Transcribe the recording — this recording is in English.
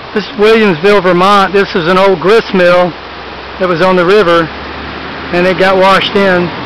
This is Williamsville, Vermont. This is an old grist mill that was on the river, and it got washed in.